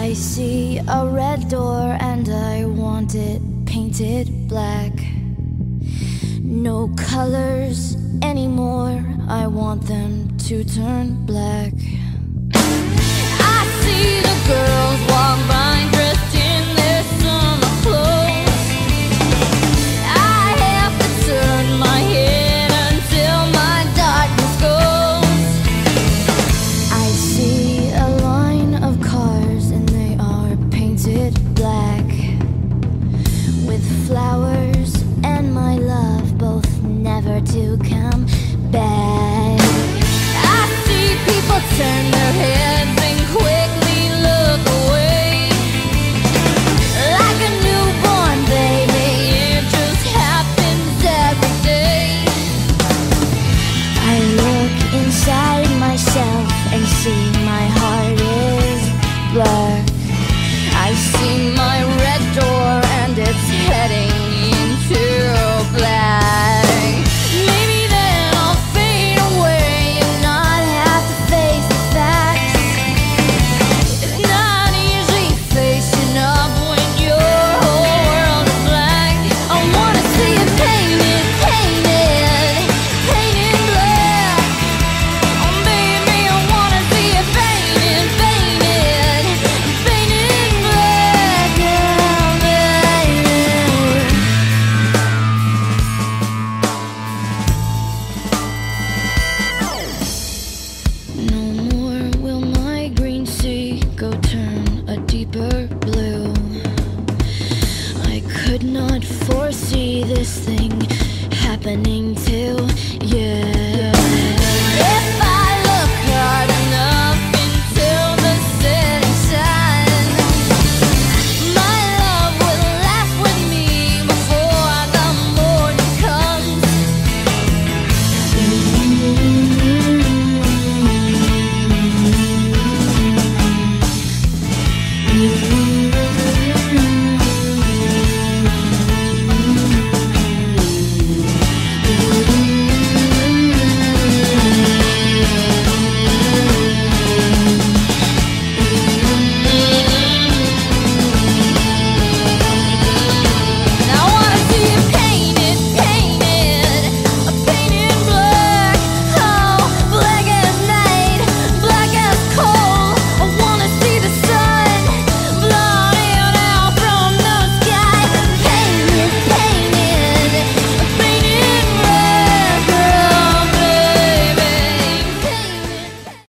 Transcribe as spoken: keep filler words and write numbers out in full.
I see a red door and I want it painted black. No colors anymore, I want them to turn black. I see the girls walk by dressed in their summer clothes. I have to turn my head until my darkness goes. I see a line of cars and they are painted black, with flowers and my love both never to come back. I see people turn their heads and quickly look away, like a newborn baby, it just happens every day. I look inside myself and see my heart is black. I see my red door and it's heading into black. Maybe then I'll fade away and not have to face the facts. It's not easy facing up when your whole world is black. I wanna see it painted, painted, painted black. Oh baby, I wanna see it painted, painted, painted black. Yeah, baby. No more will my green sea go turn a deeper blue. I could not foresee this thing happening to